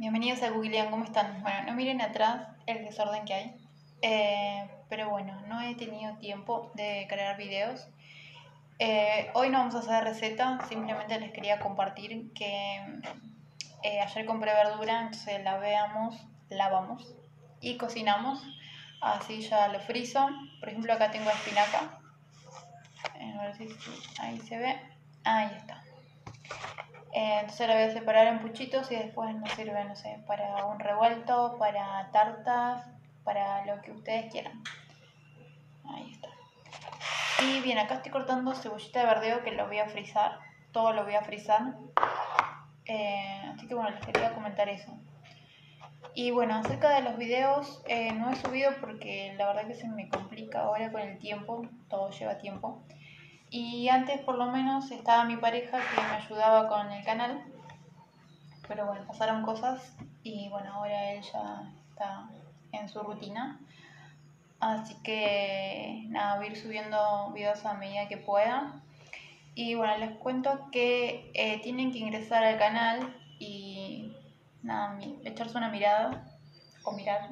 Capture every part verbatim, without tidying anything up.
Bienvenidos a Googlean, ¿cómo están? Bueno, no miren atrás el desorden que hay, eh, pero bueno, no he tenido tiempo de crear videos. Eh, hoy no vamos a hacer receta, simplemente les quería compartir que eh, ayer compré verdura, entonces la veamos, lavamos y cocinamos. Así ya lo frizo. Por ejemplo, acá tengo espinaca. Eh, a ver si ahí se ve. Ahí está. Eh, entonces la voy a separar en puchitos y después nos sirve, no sé, para un revuelto, para tartas, para lo que ustedes quieran. Ahí está. Y bien, acá estoy cortando cebollita de verdeo que lo voy a frizar. Todo lo voy a frizar. Eh, así que bueno, les quería comentar eso. Y bueno, acerca de los videos, eh, no he subido porque la verdad que se me complica ahora con el tiempo. Todo lleva tiempo. Y antes por lo menos estaba mi pareja que me ayudaba con el canal. Pero bueno, pasaron cosas y bueno, ahora él ya está en su rutina. Así que nada, voy a ir subiendo videos a medida que pueda. Y bueno, les cuento que eh, tienen que ingresar al canal y nada, echarse una mirada o mirar.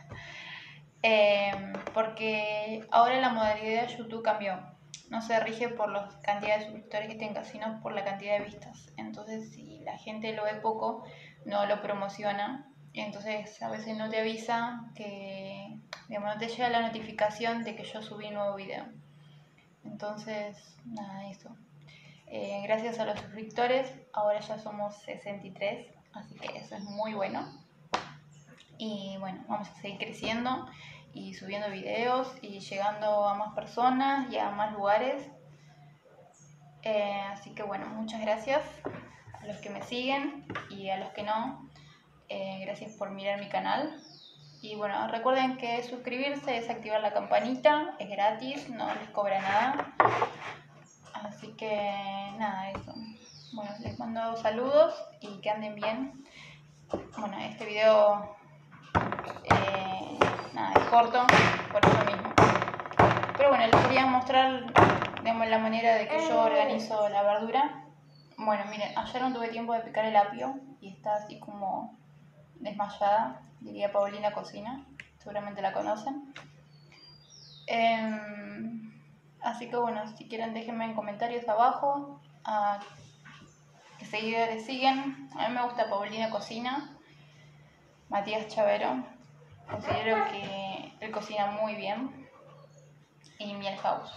eh, porque ahora la modalidad de YouTube cambió. No se rige por la cantidad de suscriptores que tenga, sino por la cantidad de vistas. Entonces, si la gente lo ve poco, no lo promociona. Entonces, a veces no te avisa que, digamos, no te llega la notificación de que yo subí un nuevo video. Entonces, nada, eso. Eh, gracias a los suscriptores, ahora ya somos sesenta y tres, así que eso es muy bueno. Y bueno, vamos a seguir creciendo y subiendo videos y llegando a más personas y a más lugares. Eh, así que bueno, muchas gracias a los que me siguen y a los que no. Eh, gracias por mirar mi canal. Y bueno, recuerden que suscribirse es activar la campanita, es gratis, no les cobra nada. Así que nada, eso. Bueno, les mando saludos y que anden bien. Bueno, este video eh, nada, es corto, por eso mismo. Pero bueno, les quería mostrar, digamos, la manera de que yo organizo la verdura. Bueno, miren, ayer no tuve tiempo de picar el apio y está así como desmayada, diría Paulina Cocina, seguramente la conocen. Eh, así que bueno, si quieren déjenme en comentarios abajo a qué seguidores siguen. A mí me gusta Paulina Cocina, Matías Chavero, considero que él cocina muy bien, y Miel House.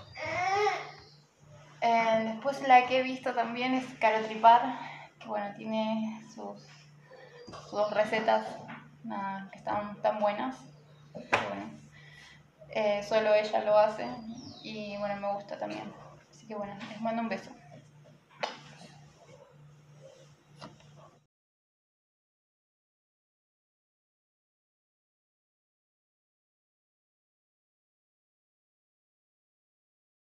Eh, después la que he visto también es Caro Tripar, que bueno, tiene sus, sus recetas nada, que están tan buenas, pero bueno, eh, solo ella lo hace y bueno, me gusta también. Así que bueno, les mando un beso.